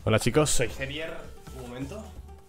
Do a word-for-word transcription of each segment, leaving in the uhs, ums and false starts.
Hola chicos, soy Gerier. Un momento.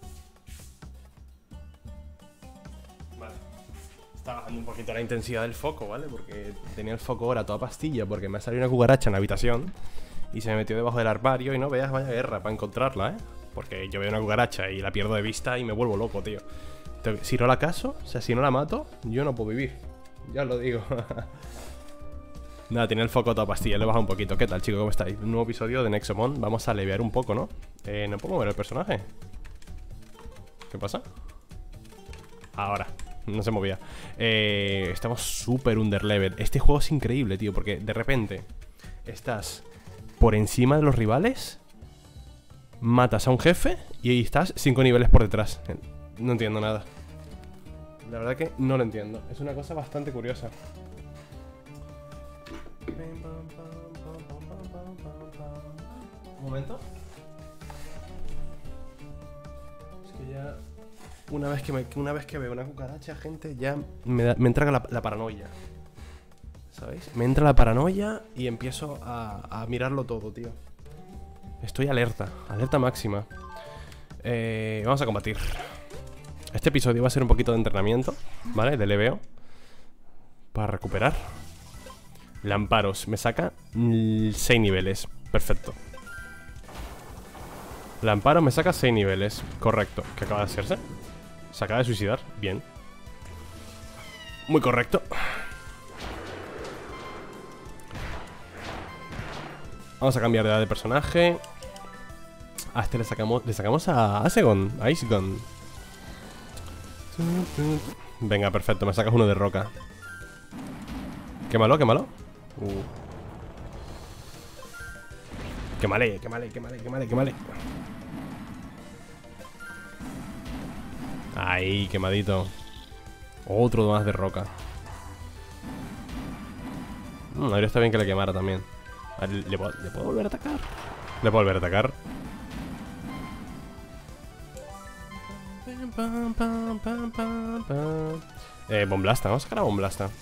Vale. Está bajando un poquito la intensidad del foco, ¿vale? Porque tenía el foco ahora toda pastilla porque me ha salido una cucaracha en la habitación y se me metió debajo del armario y no veas, vaya guerra para encontrarla, ¿eh? Porque yo veo una cucaracha y la pierdo de vista y me vuelvo loco, tío. Si no la caso, o sea, si no la mato, yo no puedo vivir. Ya os lo digo. Nada, tiene el foco toda pastilla, le he bajado un poquito. ¿Qué tal, chicos? ¿Cómo estáis? Un nuevo episodio de Nexomon. Vamos a levear un poco, ¿no? Eh, no puedo mover el personaje. ¿Qué pasa? Ahora, no se movía. eh, Estamos súper underlevel. Este juego es increíble, tío, porque de repente estás por encima de los rivales, matas a un jefe y ahí estás cinco niveles por detrás. No entiendo nada. La verdad que no lo entiendo. Es una cosa bastante curiosa. Un momento. Es que ya Una vez que, me, una vez que veo una cucaracha, gente, ya me, da, me entra la, la paranoia. ¿Sabéis? Me entra la paranoia y empiezo a, a mirarlo todo, tío. Estoy alerta, alerta máxima. eh, Vamos a combatir. Este episodio va a ser un poquito de entrenamiento, ¿vale? De leveo para recuperar. Lamparos, me saca seis niveles. Perfecto. Lamparo me saca seis niveles. Correcto. ¿Qué acaba de hacerse? Se acaba de suicidar. Bien. Muy correcto. Vamos a cambiar de edad de personaje. A este le sacamos Le sacamos a Asegon, a Icegon. Venga, perfecto, me sacas uno de roca. Qué malo, qué malo. uh. Qué male, qué male, qué male, qué male, qué male. Ahí, quemadito. Otro más de roca. mm, Ahora está bien que le quemara también. A ver, ¿le, puedo, ¿Le puedo volver a atacar? Le puedo volver a atacar. Eh, Bomblasta, vamos a sacar a Bomblasta.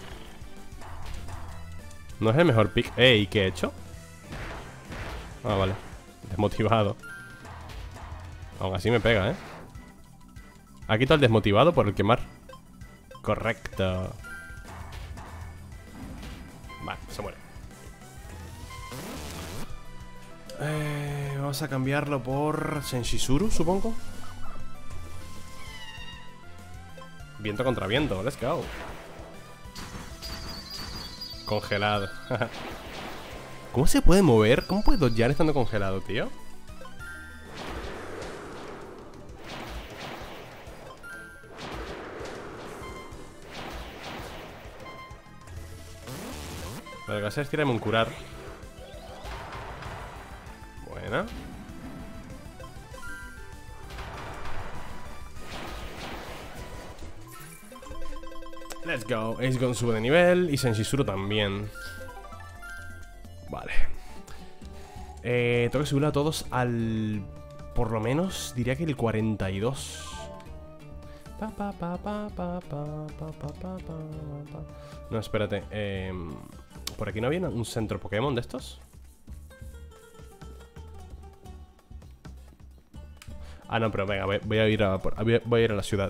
No es el mejor pick. Ey, ¿qué he hecho? Ah, vale. Desmotivado. Aún así me pega, ¿eh? Ha quitado el desmotivado por el quemar. Correcto. Vale, se muere. eh, Vamos a cambiarlo por Senshizuru, supongo. Viento contra viento, let's go. Congelado. ¿Cómo se puede mover? ¿Cómo puede dodgear estando congelado, tío? Lo que voy a hacer es tirarme un curar. Buena. Let's go. Acegon sube de nivel y Senshizuru también. Vale. Eh, tengo que subirlo a todos al... Por lo menos diría que el cuarenta y dos. Pa, pa, pa, pa, pa, pa, pa, pa, pa, pa. No, espérate. Eh, ¿Por aquí no había un centro Pokémon de estos? Ah, no, pero venga, voy, voy a ir a, voy a ir a la ciudad.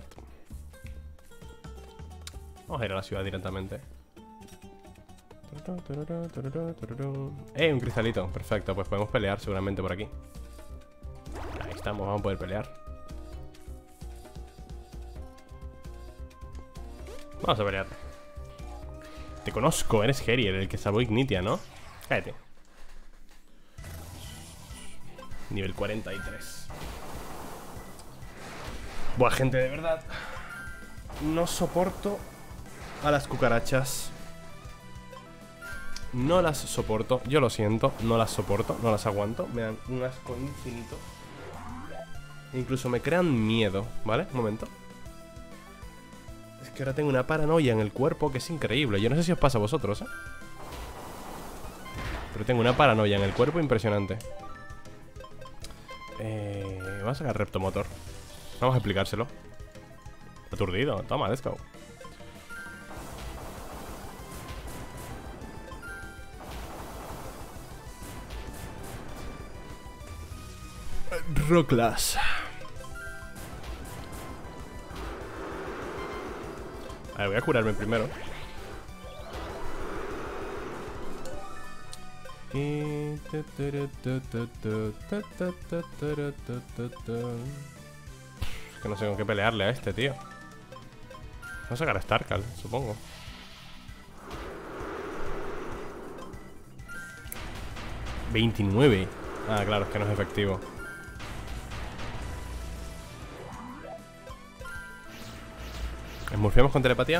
Vamos a ir a la ciudad directamente. Eh, un cristalito. Perfecto, pues podemos pelear seguramente por aquí. Ahí estamos, vamos a poder pelear. Vamos a pelear. Te conozco, eres Gerier, el que salvó Ignitia, ¿no? Cállate. Nivel cuarenta y tres. Buah, gente, de verdad no soporto a las cucarachas. No las soporto, yo lo siento. No las soporto, no las aguanto. Me dan un asco infinito. Incluso me crean miedo, ¿vale? Un momento. Es que ahora tengo una paranoia en el cuerpo que es increíble. Yo no sé si os pasa a vosotros, ¿eh? Pero tengo una paranoia en el cuerpo impresionante. Eh, vamos a sacar Reptomotor. Vamos a explicárselo. Aturdido, toma, let's go. Rocklas. A ver, voy a curarme primero. Y... que no sé con qué pelearle a este, tío. Vamos a sacar a Starkal, supongo. veintinueve. Ah, claro, es que no es efectivo. ¿Esmurfiamos con telepatía?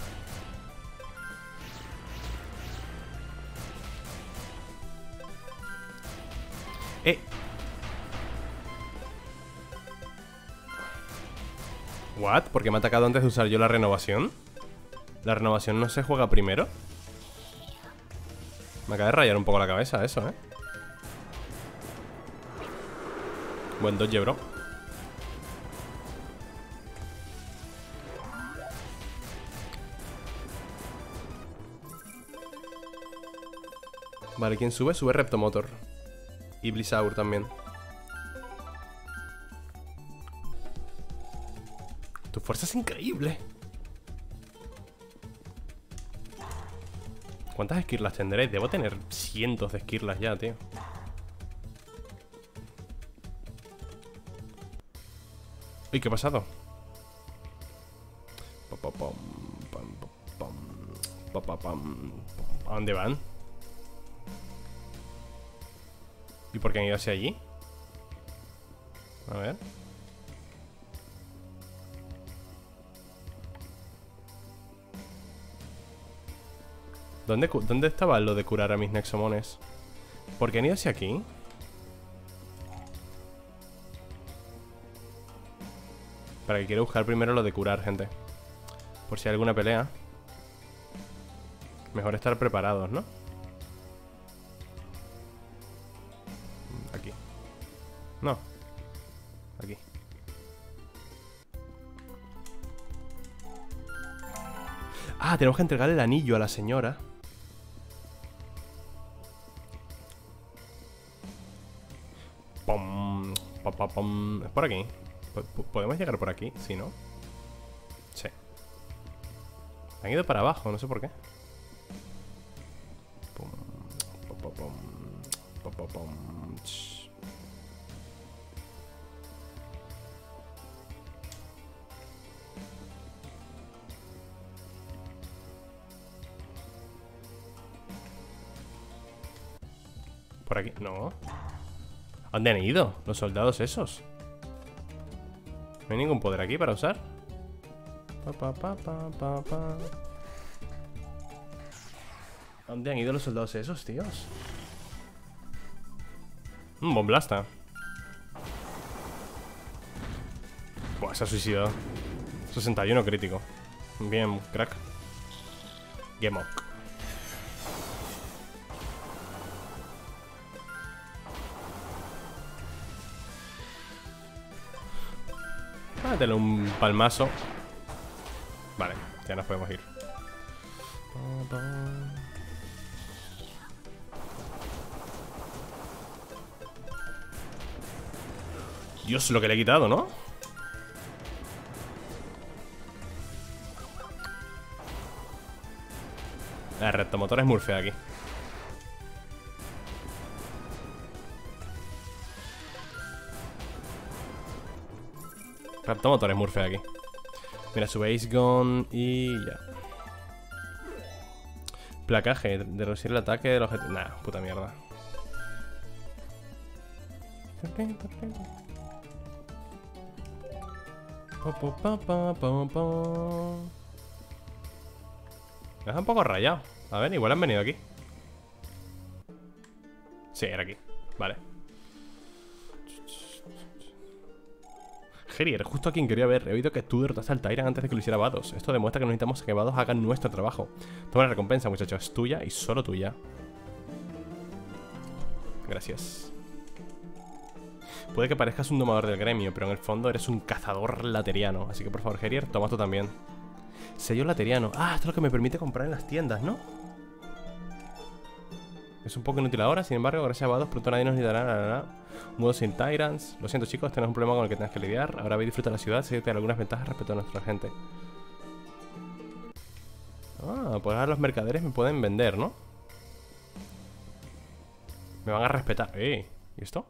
Eh. ¿What? ¿Por qué me ha atacado antes de usar yo la renovación? ¿La renovación no se juega primero? Me acaba de rayar un poco la cabeza eso, ¿eh? Buen dodge, bro. Vale, ¿quién sube? Sube Reptomotor. Y Blizaur también. Tu fuerza es increíble. ¿Cuántas esquirlas tendré? Debo tener cientos de esquirlas ya, tío. Uy, ¿qué ha pasado? ¿A dónde van? ¿Y por qué han ido hacia allí? A ver. ¿Dónde, ¿Dónde estaba lo de curar a mis Nexomones? ¿Por qué han ido hacia aquí? Para que quiero buscar primero lo de curar, gente. Por si hay alguna pelea. Mejor estar preparados, ¿no? Aquí. No. Aquí. Ah, tenemos que entregar el anillo a la señora. Pum, pum, pum, pum. Es por aquí. ¿Podemos llegar por aquí? Sí, ¿no? Sí. Han ido para abajo, no sé por qué. Pum, pum, pum, pum, pum, pum. Por aquí, no. ¿A dónde han ido los soldados esos? No hay ningún poder aquí para usar. Pa, pa, pa, pa, pa, pa. ¿A dónde han ido los soldados esos, tíos? Un bomblasta. Buah, se ha suicidado. sesenta y uno crítico. Bien, crack. Game on. Dale un palmazo. Vale, ya nos podemos ir. Dios, lo que le he quitado, ¿no? El Reptomotor es Murfea aquí. Reptomotor es Murfea aquí. Mira, su base gone y ya. Placaje, de reducir el ataque del objetivo. Nah, puta mierda. Me deja un poco rayado. A ver, igual han venido aquí. Sí, era aquí. Vale. Gerier, justo a quien quería ver. He oído que tú derrotaste al Tyrant antes de que lo hiciera Vados. Esto demuestra que necesitamos que Vados hagan nuestro trabajo. Toma la recompensa, muchachos. Es tuya y solo tuya. Gracias. Puede que parezcas un domador del gremio, pero en el fondo eres un cazador lateriano. Así que por favor, Gerier, toma tú también. Sello lateriano. Ah, esto es lo que me permite comprar en las tiendas, ¿no? Es un poco inútil ahora, sin embargo, gracias a Vados pronto nadie nos necesitará. La, la, la. Un modo sin Tyrants. Lo siento, chicos, tenemos un problema con el que tengas que lidiar. Ahora veis disfrutar la ciudad, sé que tiene algunas ventajas respecto a nuestra gente. Ah, pues ahora los mercaderes me pueden vender, ¿no? Me van a respetar. ¡Eh! ¿Y esto?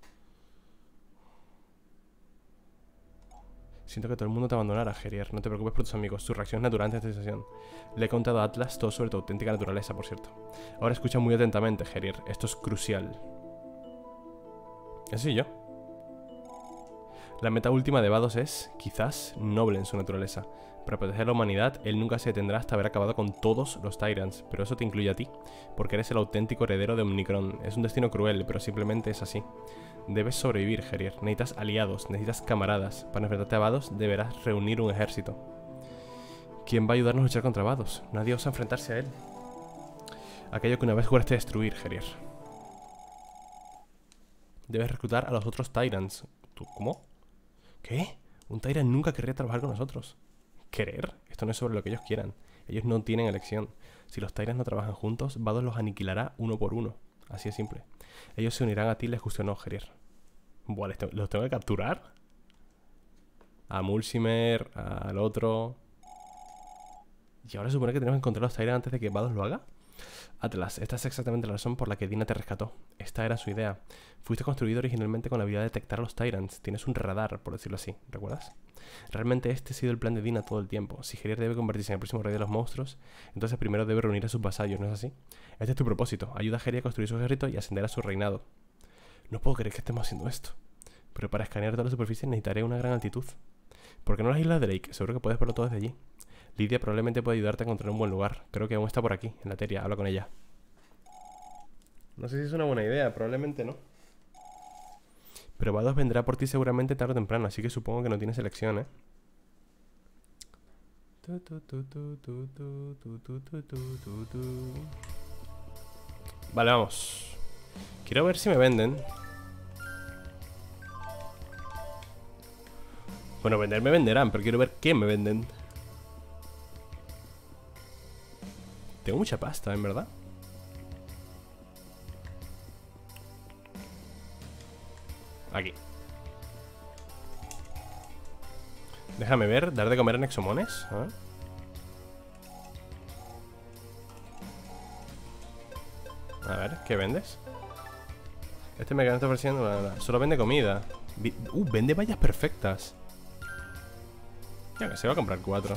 Siento que todo el mundo te abandonará, Gerier. No te preocupes por tus amigos. Su reacción es natural ante esta situación. Le he contado a Atlas todo sobre tu auténtica naturaleza, por cierto. Ahora escucha muy atentamente, Gerier. Esto es crucial. Así yo. La meta última de Vados es, quizás, noble en su naturaleza. Para proteger a la humanidad, él nunca se detendrá hasta haber acabado con todos los Tyrants. Pero eso te incluye a ti, porque eres el auténtico heredero de Omnicron. Es un destino cruel, pero simplemente es así. Debes sobrevivir, Gerier. Necesitas aliados, necesitas camaradas. Para enfrentarte a Vados, deberás reunir un ejército. ¿Quién va a ayudarnos a luchar contra Vados? Nadie osa enfrentarse a él. Aquello que una vez juraste destruir, Gerier. Debes reclutar a los otros Tyrants. ¿Tú, cómo? ¿Qué? Un Tyrant nunca querría trabajar con nosotros. ¿Querer? Esto no es sobre lo que ellos quieran. Ellos no tienen elección. Si los Tyrants no trabajan juntos, Vados los aniquilará uno por uno. Así de simple. Ellos se unirán a ti, les guste o no, Gerier. Buah, ¿les tengo, ¿los tengo que capturar? A Mulcimer, al otro. Y ahora se supone que tenemos que encontrar a los Tyrants antes de que Vados lo haga. Atlas, esta es exactamente la razón por la que Dina te rescató. Esta era su idea. Fuiste construido originalmente con la habilidad de detectar a los Tyrants. Tienes un radar, por decirlo así, ¿recuerdas? Realmente este ha sido el plan de Dina todo el tiempo. Si Gerier debe convertirse en el próximo rey de los monstruos, entonces primero debe reunir a sus vasallos, ¿no es así? Este es tu propósito. Ayuda a Gerier a construir su ejército y ascender a su reinado. No puedo creer que estemos haciendo esto. Pero para escanear toda la superficie necesitaré una gran altitud. ¿Por qué no las islas de Drake? Seguro que puedes verlo todo desde allí. Lidia probablemente puede ayudarte a encontrar un buen lugar. Creo que aún está por aquí, en la Teria. Habla con ella. No sé si es una buena idea, probablemente no. Pero Vados vendrá por ti seguramente tarde o temprano, así que supongo que no tienes elección, ¿eh? Vale, vamos. Quiero ver si me venden. Bueno, vender me venderán, pero quiero ver qué me venden. Tengo mucha pasta, en verdad. Aquí. Déjame ver, dar de comer en exomones. A ver. A ver, ¿qué vendes? Este me está ofreciendo nada. Solo vende comida. Uh, vende vallas perfectas. Ya que se va a comprar cuatro.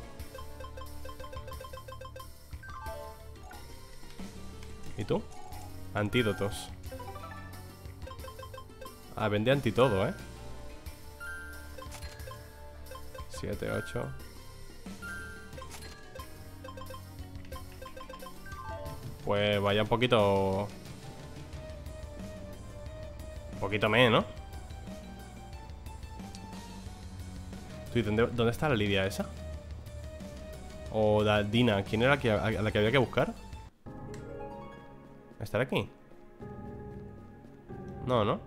¿Y tú? Antídotos. Ah, vende anti todo, ¿eh? siete, ocho. Pues vaya un poquito... Un poquito menos, ¿no? ¿Tú, dónde, ¿Dónde está la Lidia esa? O la Dina. ¿Quién era la que, a la que había que buscar? ¿Estará aquí? No, ¿no?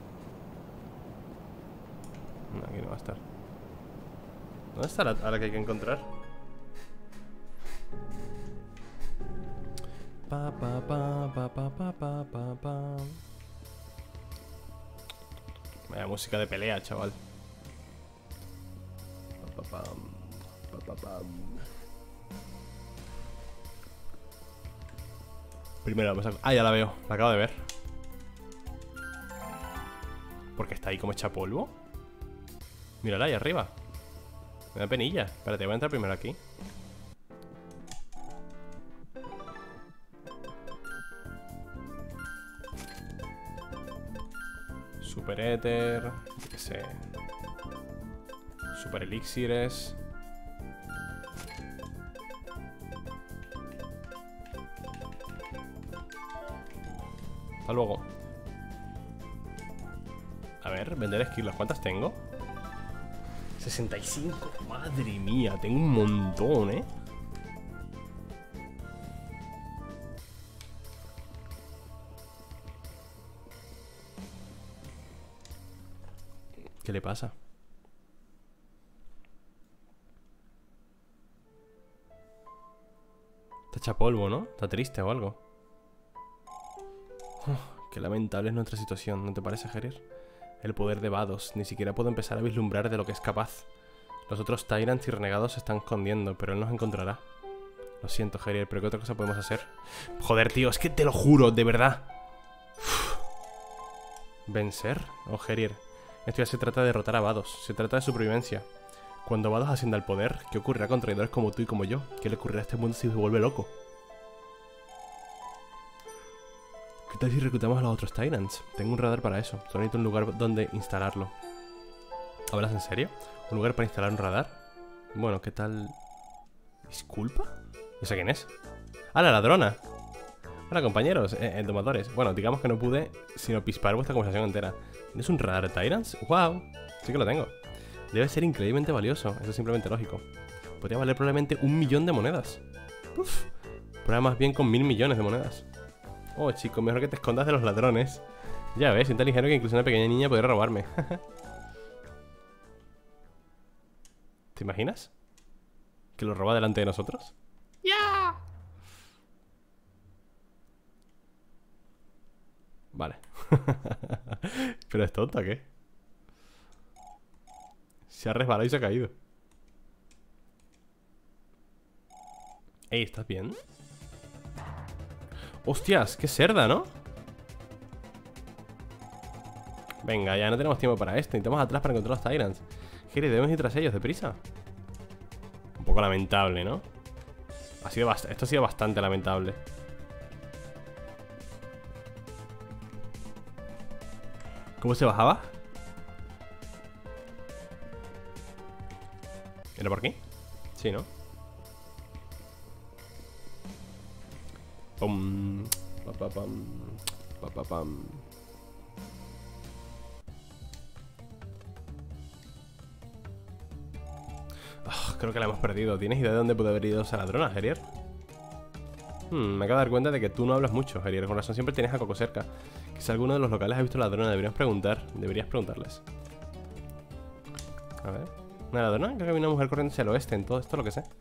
No, aquí no va a estar. ¿Dónde está la, a la que hay que encontrar? Pa, pa, pa, pa, pa, pa, pa, pa, pa. Vaya música de pelea, chaval. Pa, pa, pam, pa, pa, pam. Primero vamos a... Ah, ya la veo, la acabo de ver. Porque está ahí como hecha polvo. Mírala ahí arriba. Me da penilla. Espérate, voy a entrar primero aquí. Super éter. Yo qué sé. Super elixires. Hasta luego. A ver, vender esquilas. ¿Cuántas tengo? sesenta y cinco. Madre mía, tengo un montón, ¿eh? ¿Qué le pasa? Está hecha polvo, ¿no? Está triste o algo. Oh, qué lamentable es nuestra situación, ¿no te parece, Gerier? El poder de Vados, ni siquiera puedo empezar a vislumbrar de lo que es capaz. Los otros Tyrants y renegados se están escondiendo, pero él nos encontrará. Lo siento, Gerier, pero ¿qué otra cosa podemos hacer? Joder, tío, es que te lo juro, de verdad. Uf. ¿Vencer? Oh, Gerier, esto ya se trata de derrotar a Vados, se trata de supervivencia. Cuando Vados ascienda al poder, ¿qué ocurrirá con traidores como tú y como yo? ¿Qué le ocurrirá a este mundo si se vuelve loco? ¿Qué tal si reclutamos a los otros Tyrants? Tengo un radar para eso, solo necesito un lugar donde instalarlo. ¿Hablas en serio? ¿Un lugar para instalar un radar? Bueno, ¿qué tal? ¿Disculpa? ¿No sé quién es? ¡Ah, la ladrona! Hola, compañeros, eh, eh, domadores. Bueno, digamos que no pude sino pispar vuestra conversación entera. ¿Tienes un radar de Tyrants? ¡Wow! Sí que lo tengo. Debe ser increíblemente valioso, eso es simplemente lógico. Podría valer probablemente un millón de monedas. Uf, prueba más bien con mil millones de monedas. Oh, chico, mejor que te escondas de los ladrones. Ya ves, siento ligero que incluso una pequeña niña podría robarme. ¿Te imaginas? ¿Que lo roba delante de nosotros? ¡Ya! Yeah. Vale. ¿Pero es tonta, qué? Se ha resbalado y se ha caído. Ey, ¿estás bien? Hostias, qué cerda, ¿no? Venga, ya no tenemos tiempo para esto. Necesitamos atrás para encontrar los Tyrants. Geri, debemos ir tras ellos, deprisa. Un poco lamentable, ¿no? Ha sido bast- Esto ha sido bastante lamentable. ¿Cómo se bajaba? ¿Era por aquí? Sí, ¿no? Pum, pa, pa, pam, pa, pa, pam. Oh, creo que la hemos perdido. ¿Tienes idea de dónde puede haber ido esa ladrona, Gerier? Hmm, me acabo de dar cuenta de que tú no hablas mucho, Gerier. Con razón siempre tienes a Coco cerca. Quizá alguno de los locales ha visto a la ladrona. Deberías preguntar. Deberías preguntarles. A ver. ¿Una ladrona? Creo que había una mujer corriendo hacia el oeste. En todo esto lo que sé.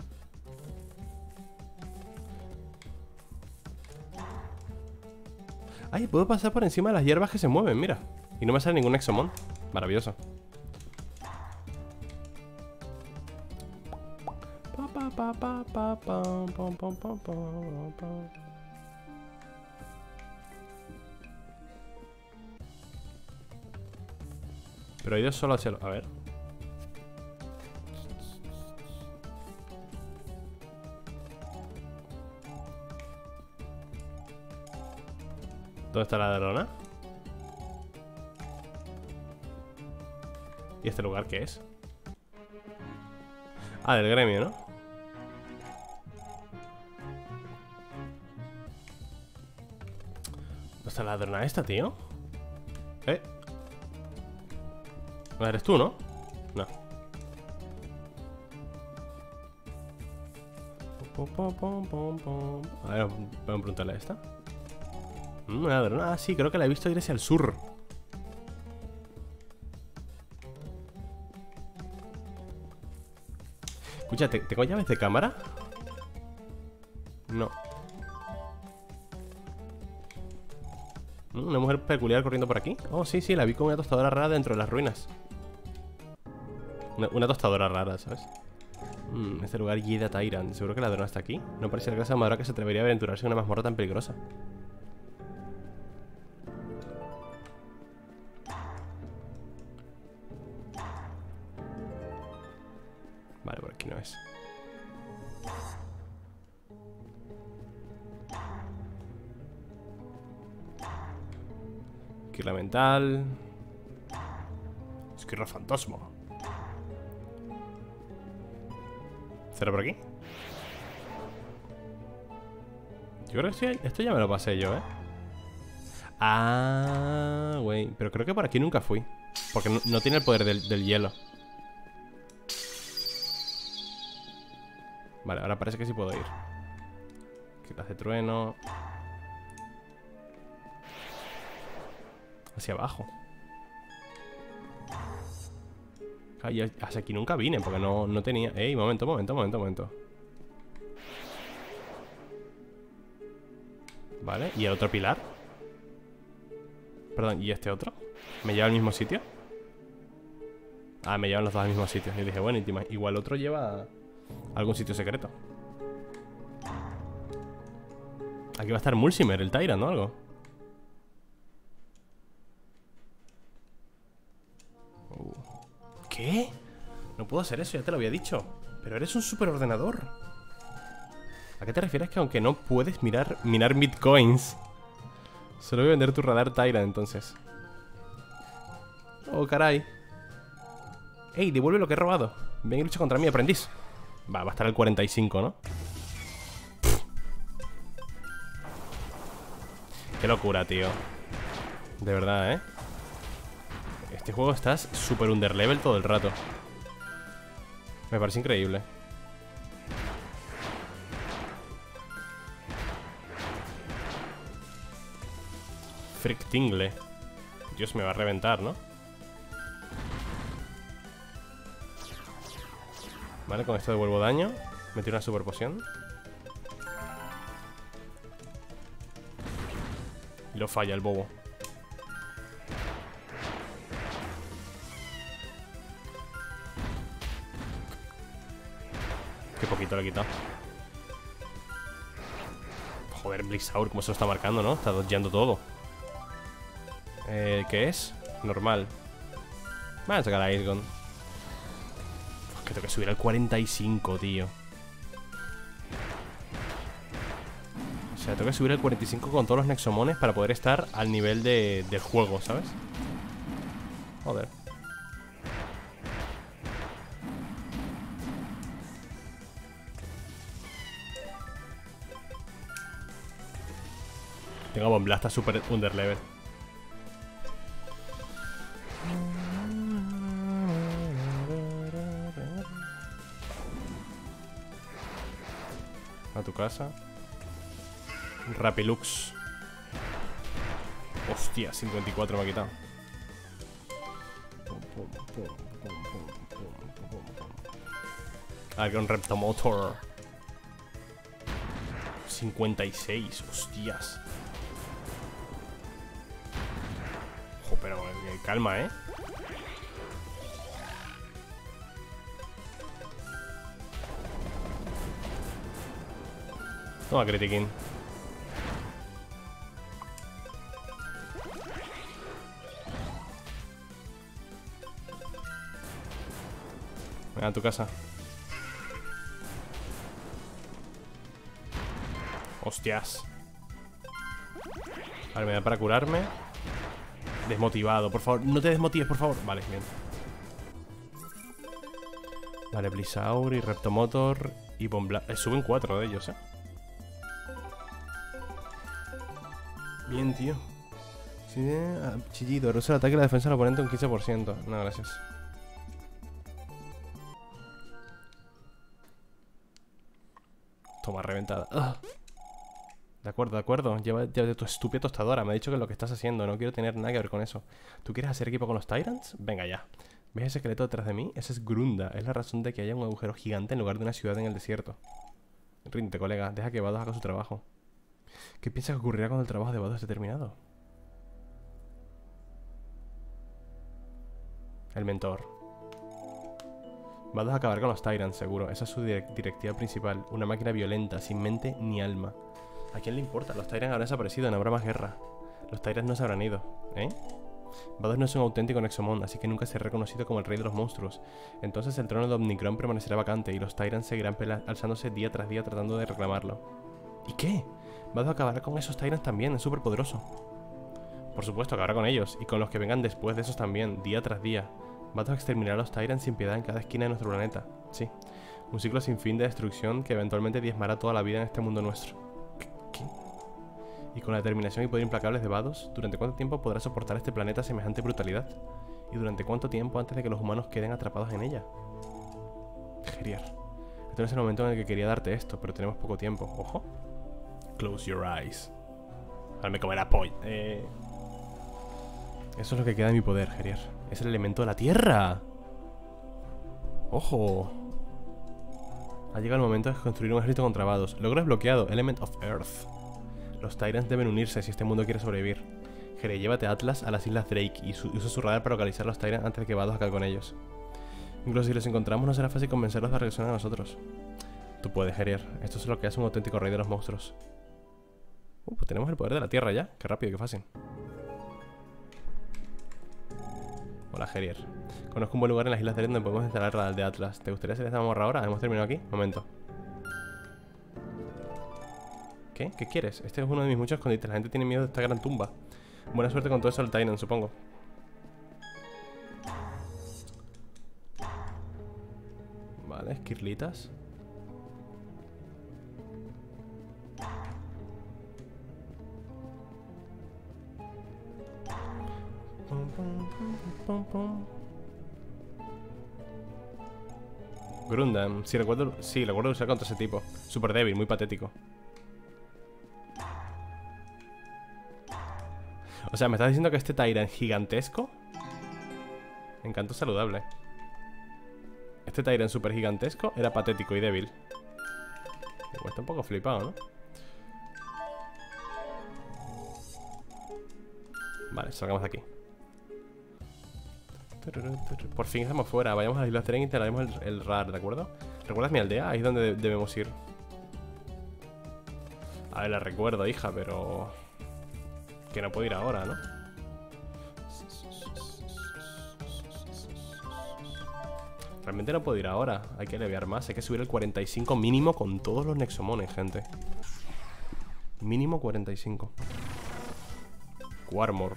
Ay, puedo pasar por encima de las hierbas que se mueven, mira. Y no me sale ningún exomón. Maravilloso. Pero he ido solo hacia... A ver. ¿Dónde está la ladrona? ¿Y este lugar qué es? Ah, del gremio, ¿no? ¿Dónde está la ladrona esta, tío? ¿Eh? ¿No eres tú, no? No. A ver, vamos a preguntarle a esta. Mm, una ladrona. Ah, sí, creo que la he visto ir hacia el sur. Escucha, ¿tengo llaves de cámara? No. Una mujer peculiar corriendo por aquí. Oh, sí, sí, la vi con una tostadora rara dentro de las ruinas. Una, una tostadora rara, ¿sabes? Mm, este lugar Yida Tyrant. ¿Seguro que la ladrona está aquí? No parece la clase de amadora que se atrevería a aventurarse en una mazmorra tan peligrosa. Vale, por aquí no es. Esquirla mental. Esquirla fantasma. ¿Será por aquí? Yo creo que sí, esto ya me lo pasé yo, ¿eh? Ah, güey. Pero creo que por aquí nunca fui. Porque no, no tiene el poder del, del hielo. Vale, ahora parece que sí puedo ir. Que hace trueno. Hacia abajo. Ay, hacia aquí nunca vine porque no, no tenía... Ey, momento, momento, momento, momento. Vale, ¿y el otro pilar? Perdón, ¿y este otro? ¿Me lleva al mismo sitio? Ah, me llevan los dos al mismo sitio. Y dije, bueno, igual otro lleva a algún sitio secreto. Aquí va a estar Mulcimer, el Tyrant, ¿no? Algo. Uh. ¿Qué? No puedo hacer eso, ya te lo había dicho. Pero eres un superordenador. ¿A qué te refieres que aunque no puedes mirar, minar bitcoins? Solo voy a vender tu radar Tyrant, entonces. Oh, caray. Ey, devuelve lo que he robado. Ven y lucha contra mí, aprendiz. Va, va a estar el cuarenta y cinco, ¿no? Pff. Qué locura, tío. De verdad, ¿eh? Este juego estás super underlevel todo el rato. Me parece increíble. Frick Tingle. Dios, me va a reventar, ¿no? Vale, con esto devuelvo daño. Metí una super poción. Y lo falla el bobo. Qué poquito le he quitado. Joder, Blixaur, cómo se lo está marcando, ¿no? Está dodgeando todo. Eh, ¿qué es? Normal. Vamos a sacar a Aegon. Que tengo que subir al cuarenta y cinco, tío. O sea, tengo que subir al cuarenta y cinco con todos los Nexomones para poder estar al nivel de, del juego, ¿sabes? Joder. Tengo Bomb Blast, está super underlevel. A tu casa. Rapilux. Hostia, cincuenta y cuatro me ha quitado. Ah, que un Reptomotor. cincuenta y seis, hostias. Ojo, pero eh, calma, ¿eh? Toma, Critiquín. Venga, a tu casa. Hostias. Vale, me da para curarme. Desmotivado, por favor. No te desmotives, por favor. Vale, bien. Vale, Blixaur y Reptomotor y Bombla... Eh, suben cuatro de ellos, eh. Bien, tío. Sí, eh, chillido, reduce el ataque y la defensa del oponente un quince por ciento. No, gracias. Toma, reventada. Ugh. De acuerdo, de acuerdo. Lleva, lleva tu estúpida tostadora. Me ha dicho que es lo que estás haciendo. No quiero tener nada que ver con eso. ¿Tú quieres hacer equipo con los Tyrants? Venga ya. ¿Ves ese esqueleto detrás de mí? Ese es Grunda. Es la razón de que haya un agujero gigante en lugar de una ciudad en el desierto. Ríndete, colega. Deja que Vados haga su trabajo. ¿Qué piensas que ocurrirá cuando el trabajo de Vados esté terminado? El mentor. Vados acabará con los Tyrants, seguro. Esa es su direct directiva principal. Una máquina violenta, sin mente ni alma. ¿A quién le importa? Los Tyrants habrán desaparecido, no habrá más guerra. Los Tyrants no se habrán ido, ¿eh? Vados no es un auténtico Nexomon, así que nunca será reconocido como el rey de los monstruos. Entonces el trono de Omnicron permanecerá vacante y los Tyrants seguirán alzándose día tras día tratando de reclamarlo. ¿Y qué? Vados acabará con esos Tyrants también, es súper poderoso. Por supuesto, acabará con ellos, y con los que vengan después de esos también, día tras día. Vados exterminará a los Tyrants sin piedad en cada esquina de nuestro planeta. Sí, un ciclo sin fin de destrucción que eventualmente diezmará toda la vida en este mundo nuestro. ¿Qué? Y con la determinación y poder implacables de Vados, ¿durante cuánto tiempo podrá soportar este planeta semejante brutalidad? ¿Y durante cuánto tiempo antes de que los humanos queden atrapados en ella? Geriar. Este no es el momento en el que quería darte esto, pero tenemos poco tiempo. Ojo. Close your eyes. Ahora me comerá pollo. Eh... Eso es lo que queda de mi poder, Geriar. Es el elemento de la tierra. ¡Ojo! Ha llegado el momento de construir un ejército contra Vados. Logro desbloqueado. Element of Earth. Los Tyrants deben unirse si este mundo quiere sobrevivir. Jere, llévate a Atlas a las islas Drake y su usa su radar para localizar los Tyrants antes de que Vados acabe con ellos. Incluso si los encontramos no será fácil convencerlos de regresar a nosotros. Tú puedes, Herier. Esto es lo que hace un auténtico rey de los monstruos. Uh, pues tenemos el poder de la tierra ya. Qué rápido, qué fácil. Hola, Herier. Conozco un buen lugar en las islas Drake donde podemos instalar el radar de Atlas. ¿Te gustaría hacer esta mamorra ahora? ¿Hemos terminado aquí? Momento. ¿Qué? ¿Qué quieres? Este es uno de mis muchos escondites. La gente tiene miedo de esta gran tumba. Buena suerte con todo eso al Tyrant, supongo. Vale, esquirlitas. Pum, pum, pum, pum, pum. Grundam, sí recuerdo, sí, recuerdo usar contra ese tipo. Súper débil, muy patético. O sea, ¿me estás diciendo que este Tyrant gigantesco? Encanto saludable. Este Tyrant super gigantesco era patético y débil. Igual está un poco flipado, ¿no? Vale, salgamos de aquí. Por fin estamos fuera. Vayamos a la isla Teren y instalaremos el, el radar, ¿de acuerdo? ¿Recuerdas mi aldea? Ahí es donde de debemos ir. A ver, la recuerdo, hija, pero... que no puedo ir ahora, ¿no? Realmente no puedo ir ahora. Hay que levear más. Hay que subir el cuarenta y cinco mínimo con todos los Nexomones, gente. Mínimo cuarenta y cinco. Quarmor.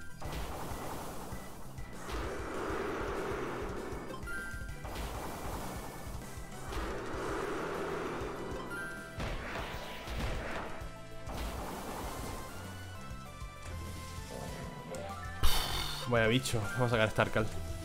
Vaya bicho. Vamos a sacar Starkal.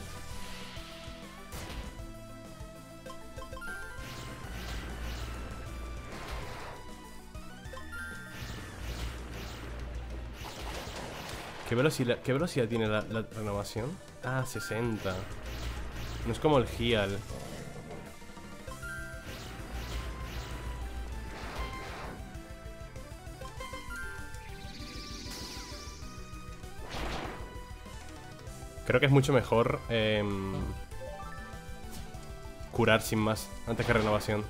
¿Qué velocidad, ¿Qué velocidad tiene la, la renovación? Ah, sesenta. No es como el Gial. Creo que es mucho mejor eh, curar sin más antes que renovación.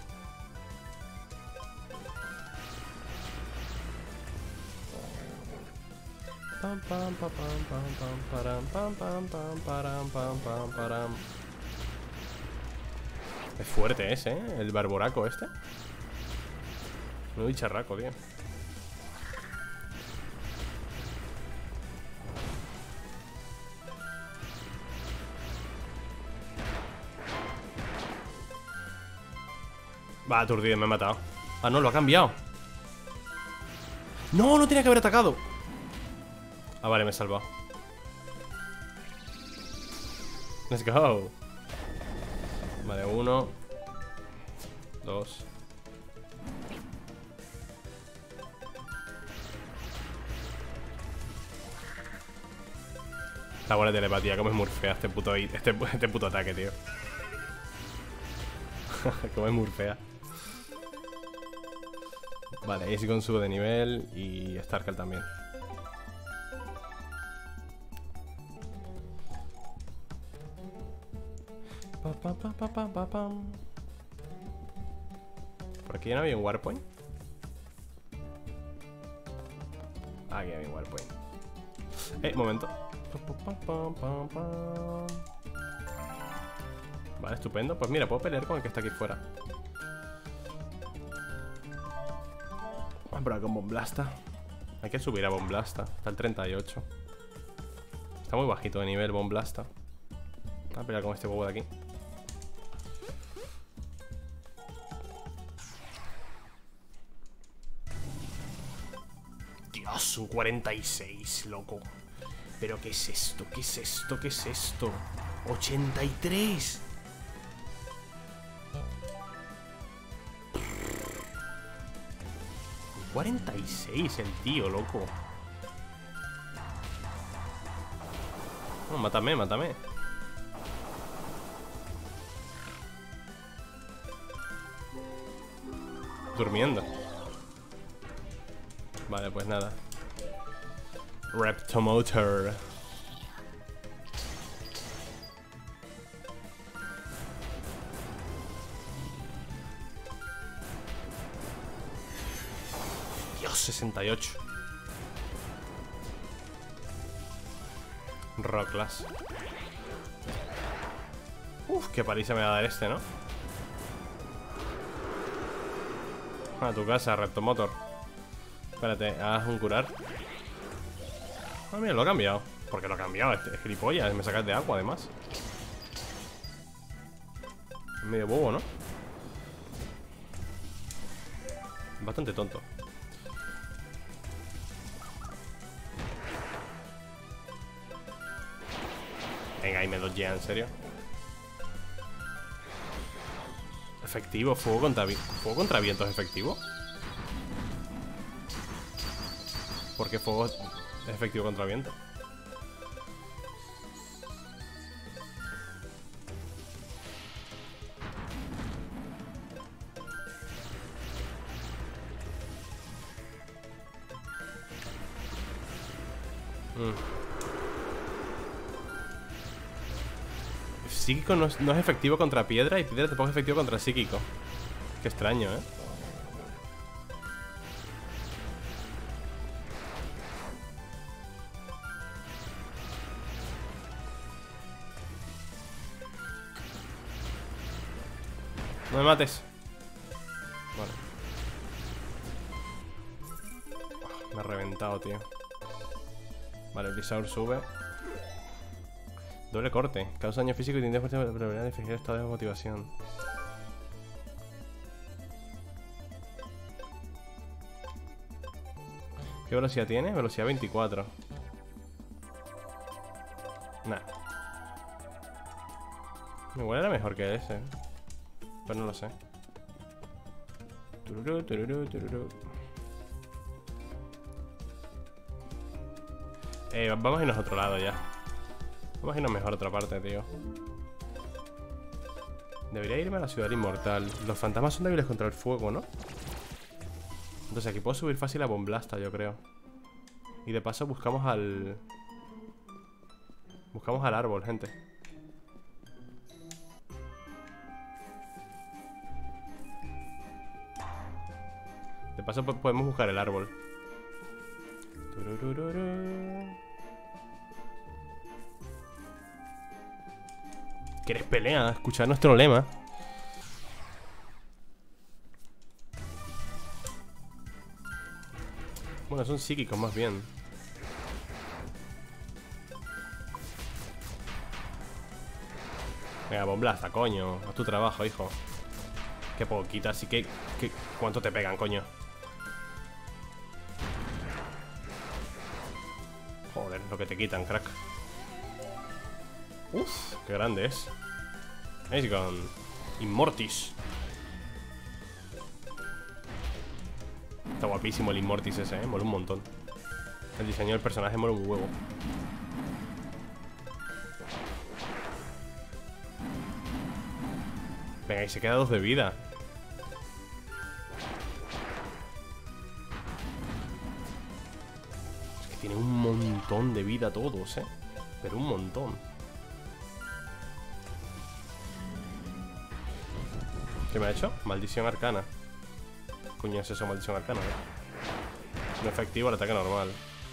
Pam pam pam pam pam param pam pam pam param pam pam param. Es fuerte ese, ¿eh? El barboraco este. Muy bicharraco, tío. Va, aturdido, me ha matado. Ah, no, lo ha cambiado. No, no tenía que haber atacado. Ah, vale, me he salvado. Let's go. Vale, uno. Dos. La buena telepatía, como es murfea este puto, este, este puto ataque, tío. Como es murfea. Vale, Easy con sube de nivel y Starkal también. Pa, pa, pa, pa, pa, pa, pam. Por aquí ya no había un Warpoint. Ah, aquí había un Warpoint. Eh, momento. Pa, pa, pa, pa, pa. Vale, estupendo. Pues mira, puedo pelear con el que está aquí fuera. Vamos a probar con Bomblasta. Hay que subir a Bomblasta. Está el treinta y ocho. Está muy bajito de nivel Bomblasta. Vamos a pelear con este bobo de aquí. Dios, un cuarenta y seis, loco. Pero ¿qué es esto? ¿Qué es esto? ¿Qué es esto? ochenta y tres. cuarenta y seis el tío, loco. No, mátame, mátame. Durmiendo. Vale, pues nada. Reptomotor. Dios, sesenta y ocho. Rocklas. Uf, qué paliza me va a dar este, ¿no? A tu casa, Reptomotor. Espérate, haz un curar. Ah, mira, lo he cambiado. ¿Por qué lo he cambiado? Este es gilipollas, me sacas de agua, además. Es medio bobo, ¿no? Bastante tonto. Venga, ahí me dodgea, ¿en serio? Efectivo, fuego contra, fuego contra viento es efectivo. ¿Por qué fuego es efectivo contra viento? Mm. Psíquico no es, no es efectivo contra piedra y piedra tampoco es efectivo contra psíquico. Qué extraño, ¿eh? No me mates. Vale. Oh, me ha reventado, tío. Vale, Blizzard sube. Doble corte. Causa daño físico y tiene fuerza de probabilidad de fijar estado de motivación. ¿Qué velocidad tiene? Velocidad veinticuatro. Nah. Igual era mejor que ese. Pero no lo sé. Tururú, tururú, tururú. Eh, vamos a irnos a otro lado ya. Vamos a irnos mejor a otra parte, tío. Debería irme a la ciudad inmortal. Los fantasmas son débiles contra el fuego, ¿no? Entonces aquí puedo subir fácil a Bomblasta, yo creo. Y de paso buscamos al... Buscamos al árbol, gente. De paso podemos buscar el árbol. Tururururu. ¿Quieres pelea? Escuchar nuestro lema. Bueno, son psíquicos más bien. Venga, Bomblasta, coño. Haz tu trabajo, hijo. Qué poquita, así que, que... ¿Cuánto te pegan, coño? Joder, lo que te quitan, crack. Uf, qué grande es. Es con Immortis. Está guapísimo el Immortis ese, eh. Mola un montón. El diseño del personaje mola un huevo. Venga, y se queda dos de vida. Es que tiene un montón de vida todos, eh. Pero un montón. ¿Qué me ha hecho? Maldición arcana. Coño, es eso, maldición arcana, eh. No efectivo el ataque normal.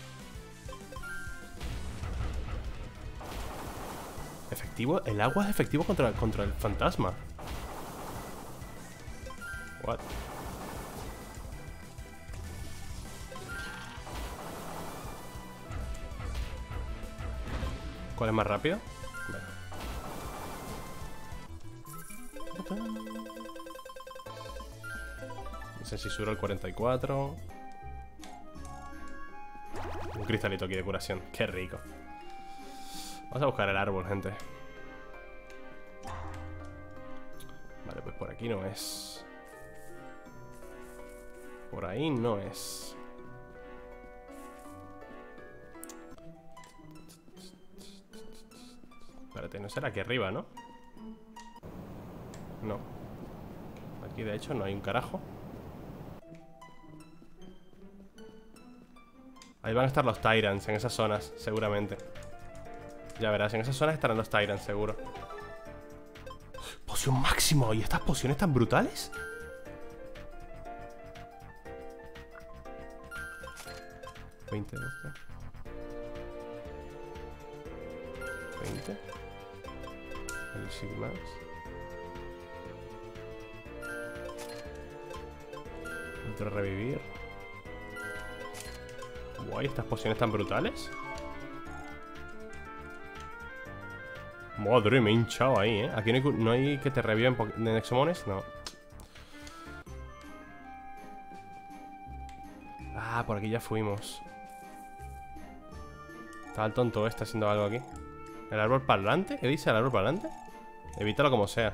Efectivo, el agua es efectivo contra, contra el fantasma. What? ¿Cuál es más rápido? Ese Sisura el cuarenta y cuatro. Un cristalito aquí de curación. Qué rico. Vamos a buscar el árbol, gente. Vale, pues por aquí no es. Por ahí no es. Espérate, no será aquí arriba, ¿no? No. Aquí de hecho no hay un carajo. Ahí van a estar los Tyrants, en esas zonas, seguramente. Ya verás, en esas zonas estarán los Tyrants, seguro. Poción máximo. ¿Y estas pociones tan brutales? veinte de esto. veinte. El Sigmax. Otro revivir. Guay, estas pociones tan brutales. Madre, me he hinchado ahí, ¿eh? Aquí no hay, no hay que te reviven de Nexomones, no. Ah, por aquí ya fuimos. Estaba el tonto este haciendo algo aquí. ¿El árbol parlante? ¿Qué dice el árbol parlante? Evítalo como sea.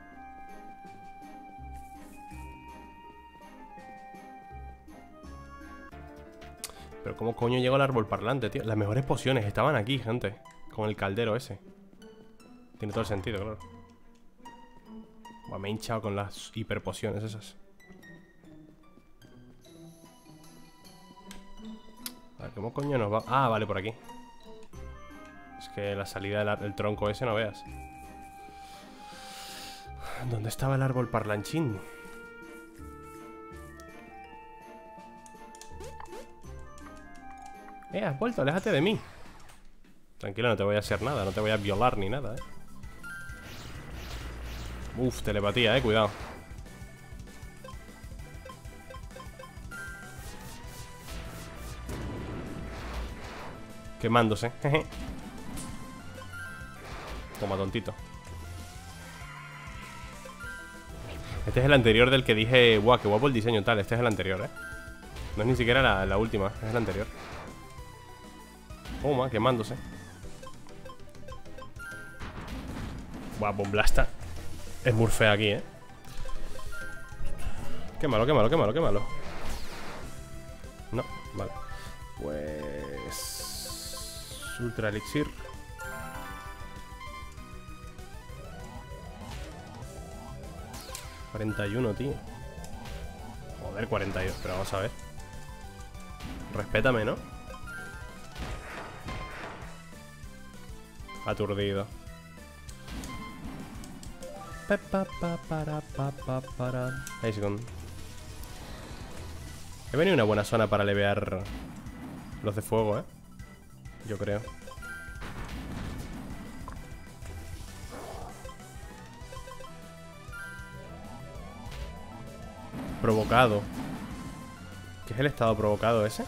Pero ¿cómo coño llegó el árbol parlante, tío? Las mejores pociones estaban aquí, gente. Con el caldero ese. Tiene todo el sentido, claro. Buah, me he hinchado con las hiperpociones esas. A ver, ¿cómo coño nos va? Ah, vale, por aquí. Es que la salida del, del tronco ese no veas. ¿Dónde estaba el árbol parlanchín? Eh, has vuelto, aléjate de mí. Tranquilo, no te voy a hacer nada. No te voy a violar ni nada, eh. Uf, telepatía, eh, cuidado. Quemándose. Toma, tontito. Este es el anterior del que dije, guau, qué guapo el diseño tal. Este es el anterior, eh. No es ni siquiera la, la última, es el anterior. Toma, quemándose. Buah, Bomblasta. Es muy fea aquí, eh. Quémalo, quémalo, quémalo, quémalo. No, vale. Pues... Ultra Elixir. cuarenta y uno, tío. Joder, cuarenta y dos, pero vamos a ver. Respétame, ¿no? Aturdido. Pa, pa, pa, para, pa, pa, para. Ahí sí con... He venido a una buena zona para levear los de fuego, ¿eh? Yo creo. Provocado. ¿Qué es el estado provocado ese?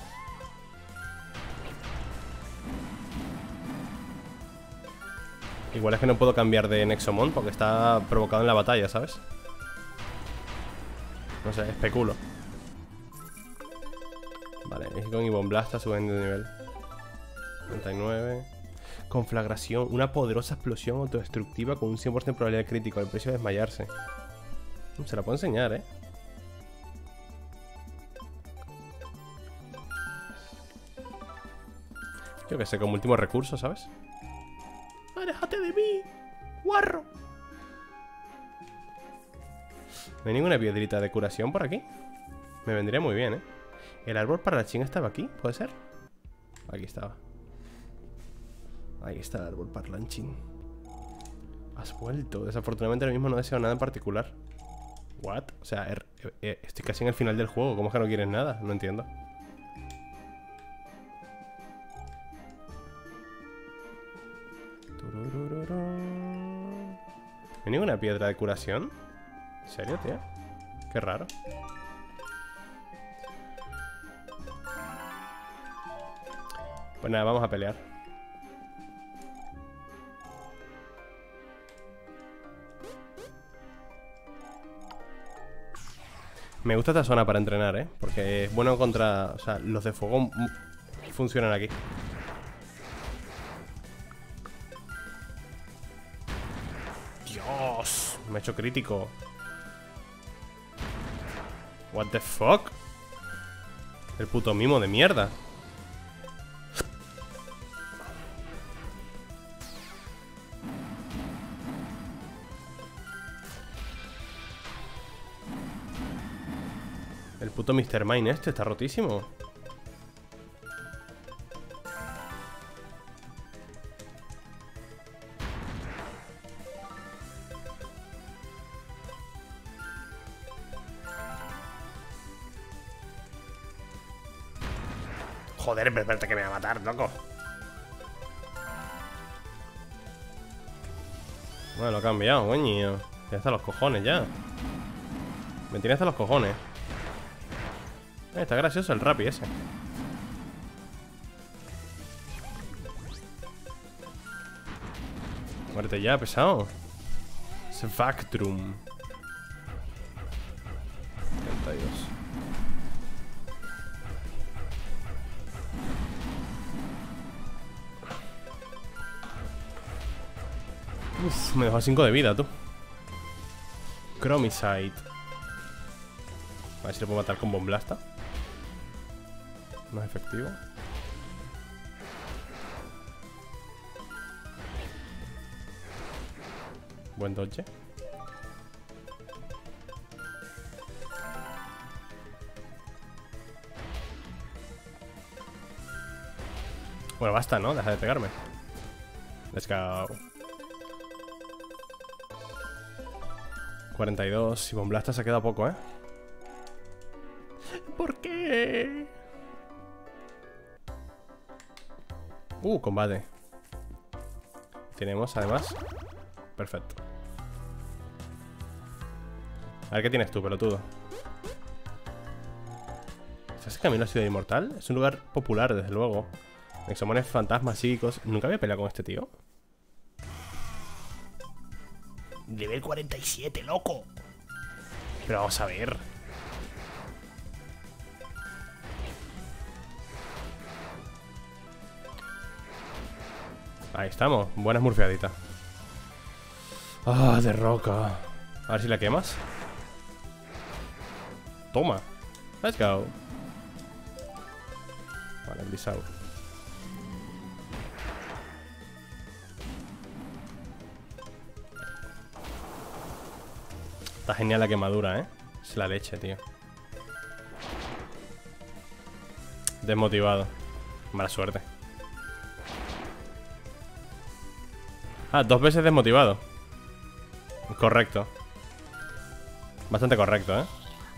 Igual es que no puedo cambiar de Nexomon porque está provocado en la batalla, ¿sabes? No sé, especulo. Vale, Mexicon y Bomblasta suben de nivel. treinta y nueve. Conflagración. Una poderosa explosión autodestructiva con un cien por ciento de probabilidad crítica. El precio de desmayarse. Se la puedo enseñar, ¿eh? Yo que sé, como último recurso, ¿sabes? ¡Aléjate de mí! ¡Guarro! ¿No hay ninguna piedrita de curación por aquí? Me vendría muy bien, ¿eh? ¿El árbol parlanchín estaba aquí? ¿Puede ser? Aquí estaba. Ahí está el árbol parlanchín. Has vuelto. Desafortunadamente ahora mismo no deseo nada en particular. ¿What? O sea, er, er, estoy casi en el final del juego. ¿Cómo es que no quieres nada? No entiendo. ¿No hay ninguna piedra de curación? ¿En serio, tío? Qué raro. Pues nada, vamos a pelear. Me gusta esta zona para entrenar, ¿eh? Porque es bueno contra... O sea, los de fuego funcionan aquí. Dios, me he hecho crítico. What the fuck? El puto mimo de mierda. El puto mister Mine este está rotísimo. Joder, pero espérate que me va a matar, loco. Bueno, lo he cambiado, coño. Ya hasta los cojones, ya. Me tiene hasta los cojones. Eh, está gracioso el Rappi ese. Muerte ya, pesado. Spectrum. treinta y dos. Uf, me dejó cinco de vida, tú. Chromicide. A ver si le puedo matar con Bomblasta. No es efectivo. Buen dodge. Bueno, basta, ¿no? Deja de pegarme. Let's go. cuarenta y dos. Y Bomblasta se queda poco, ¿eh? ¿Por qué? Uh, combate. Tenemos, además. Perfecto. A ver qué tienes tú, pelotudo. ¿Sabes que a mí no ha sido inmortal? Es un lugar popular, desde luego. Exomones, fantasmas, psíquicos. Nunca había peleado con este tío. Nivel cuarenta y siete, loco. Pero vamos a ver. Ahí estamos, buena smurfeadita. Ah, de roca. A ver si la quemas. Toma. Let's go. Vale, Blizzard. Está genial la quemadura, ¿eh? Es la leche, tío. Desmotivado. Mala suerte. Ah, dos veces desmotivado. Correcto. Bastante correcto, ¿eh?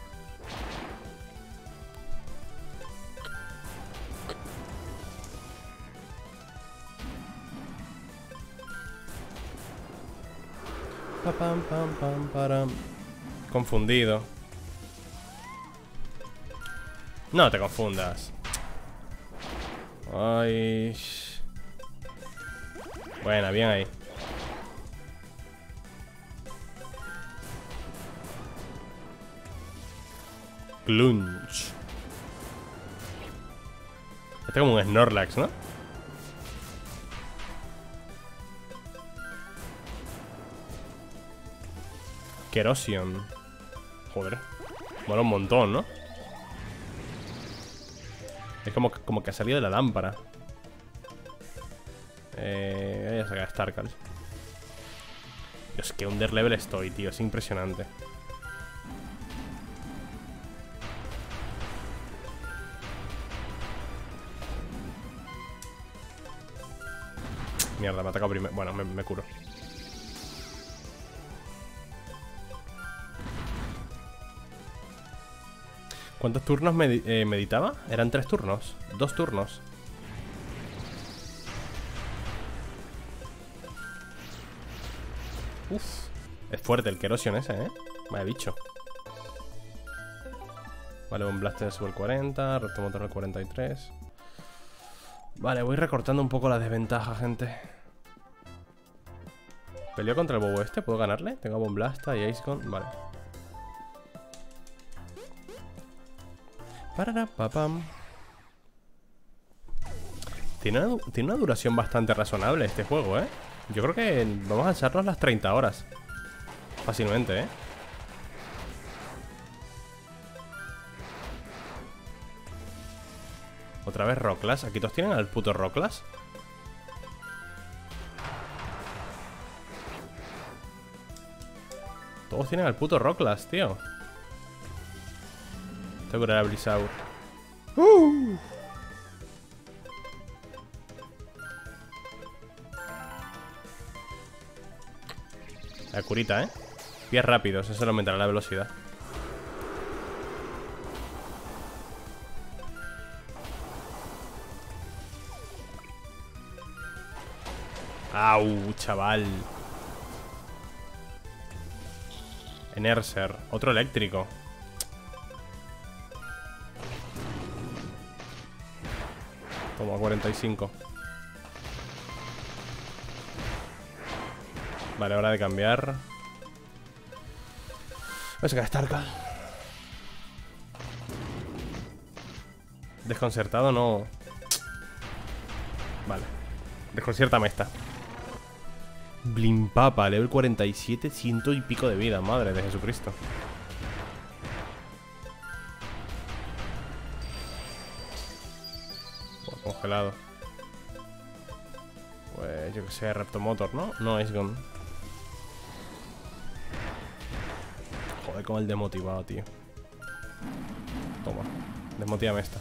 Pa, pam, pam, pam, param. Confundido. No te confundas. Ay. Buena, bien ahí. Clunch. Este es como un Snorlax, ¿no? Kerosion. Joder. Mola un montón, ¿no? Es como, como que ha salido de la lámpara. Eh, voy a sacar Starkal. Dios, que underlevel estoy, tío. Es impresionante. Mierda, me ha atacado primero. Bueno, me, me curo. ¿Cuántos turnos medi eh, meditaba? Eran tres turnos. Dos turnos. Uf. Es fuerte el Kerosion ese, ¿eh? Vaya bicho. Vale, un Blaster sube el cuarenta. Recto motor el cuarenta y tres. Vale, voy recortando un poco la desventaja, gente. ¿Peleo contra el bobo este? ¿Puedo ganarle? Tengo Bomblasta y Acegon. Vale. Pararapapam. Tiene una, tiene una duración bastante razonable este juego, ¿eh? Yo creo que vamos a echarnos las treinta horas. Fácilmente, ¿eh? Otra vez Rocklas. Aquí todos tienen al puto Rocklas. Todos tienen al puto Rocklas, tío. Tengo que curar a Blizzard. Uh. La curita, ¿eh? Pies rápidos, eso le aumentará la velocidad. Au, chaval. Enerser, otro eléctrico. Toma, cuarenta y cinco. Vale, hora de cambiar. Voy a sacar Starkal. Desconcertado no. Vale. Desconciértame esta. Blimpapa, level cuarenta y siete, ciento y pico de vida. Madre de Jesucristo. Buah, congelado. Pues yo que sé, Reptomotor, ¿no? No, es Gone. Joder, con el desmotivado, tío. Toma, desmotívame esta.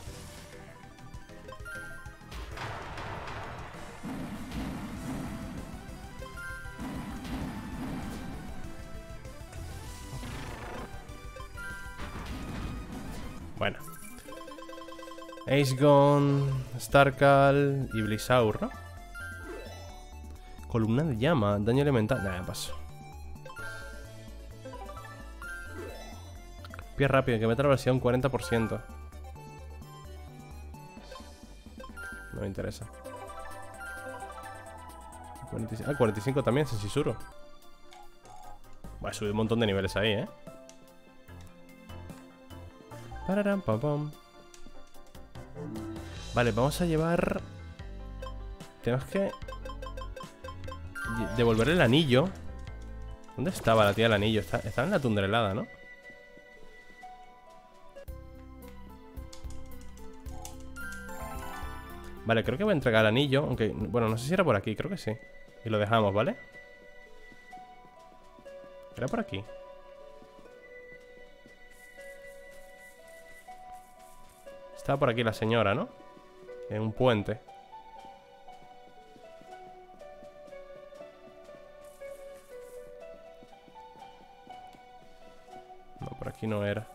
Bueno. Ace Gone, Starkal y Blisaur, ¿no? Columna de llama, daño elemental. Nada, paso. Pie rápido, que meta la versión cuarenta por ciento. No me interesa. cuarenta y cinco, ah, cuarenta y cinco también, Sensisuro. Va a subir un montón de niveles ahí, ¿eh? Pararam, pam, pam. Vale, vamos a llevar... Tenemos que... devolver el anillo. ¿Dónde estaba la tía del anillo? Está, estaba en la tundra helada, ¿no? Vale, creo que voy a entregar el anillo. Aunque, bueno, no sé si era por aquí, creo que sí. Y lo dejamos, ¿vale? Era por aquí. Estaba por aquí la señora, ¿no? En un puente. No, por aquí no era.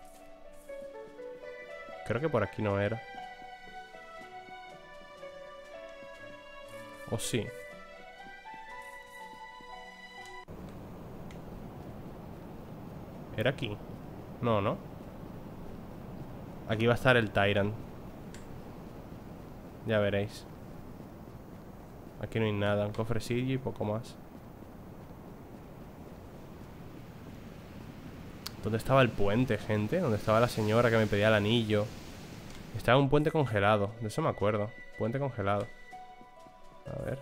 Creo que por aquí no era. ¿O sí? ¿Era aquí? No, ¿no? Aquí va a estar el Tyrant. Ya veréis. Aquí no hay nada, un cofrecillo y poco más. ¿Dónde estaba el puente, gente? ¿Dónde estaba la señora que me pedía el anillo? Estaba un puente congelado, de eso me acuerdo. Puente congelado. A ver.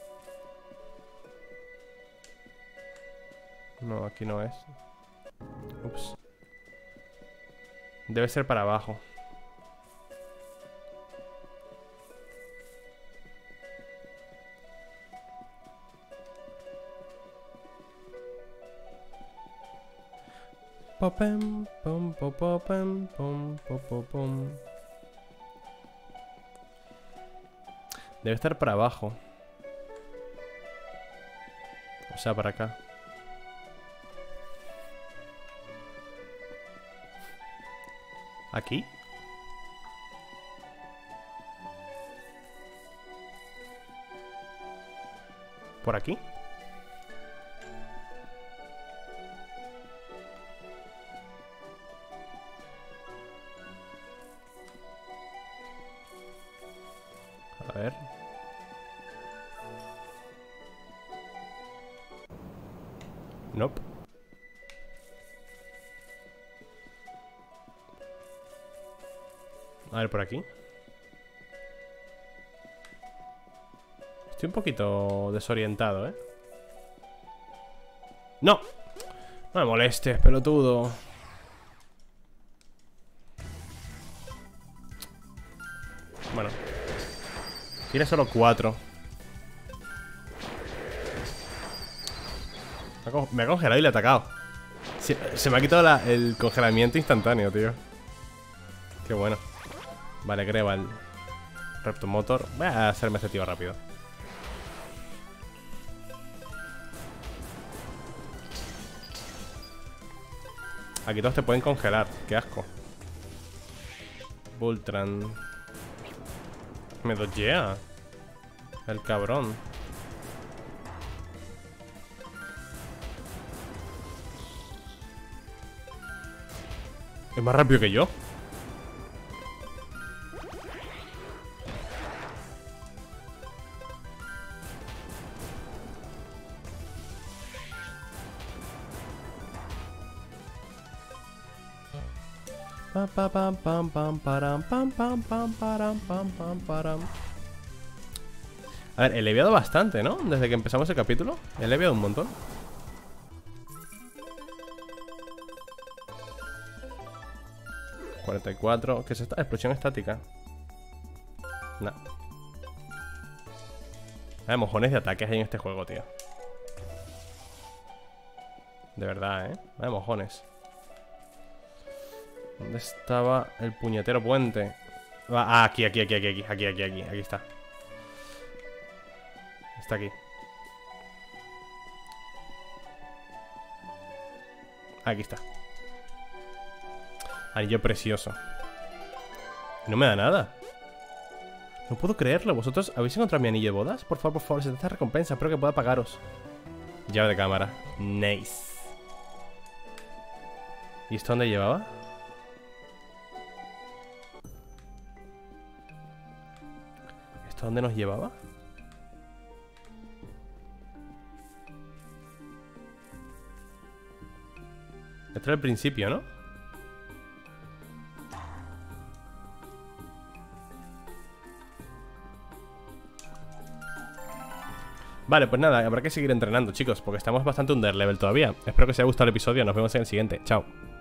No, aquí no es. Ups. Debe ser para abajo. Popem, pom, pom, popem, pom, pom, pom, pom. Debe estar para abajo. O sea, para acá. ¿Aquí? ¿Por aquí? A ver. Nope. A ver, por aquí. Estoy un poquito desorientado, ¿eh? ¡No! No me molestes, pelotudo. Bueno. Tiene solo cuatro. Me ha congelado y le he atacado. Se, se me ha quitado la, el congelamiento instantáneo, tío. Qué bueno. Vale, Greval. Reptomotor. Voy a hacerme este tío rápido. Aquí todos te pueden congelar. Qué asco. Voltran. Me dodgea el cabrón. Es más rápido que yo. Pam pam pam pam pam param pam pam pam param pam pam param. A ver, he leviado bastante, ¿no? Desde que empezamos el capítulo. He leviado un montón. cuarenta y cuatro. ¿Qué es esta? Explosión estática. Nah. Hay mojones de ataques hay en este juego, tío. De verdad, ¿eh? Hay mojones. ¿Dónde estaba el puñetero puente? Ah, aquí, aquí, aquí, aquí, aquí, aquí, aquí, aquí, aquí está. Está aquí. Aquí está. Anillo precioso. No me da nada. No puedo creerlo. ¿Vosotros habéis encontrado mi anillo de bodas? Por favor, por favor, esta recompensa. Espero que pueda pagaros. Llave de cámara. Nice. ¿Y esto dónde llevaba? ¿Esto dónde nos llevaba? Esto es el principio, ¿no? Vale, pues nada, habrá que seguir entrenando, chicos, porque estamos bastante underlevel todavía. Espero que os haya gustado el episodio, nos vemos en el siguiente. Chao.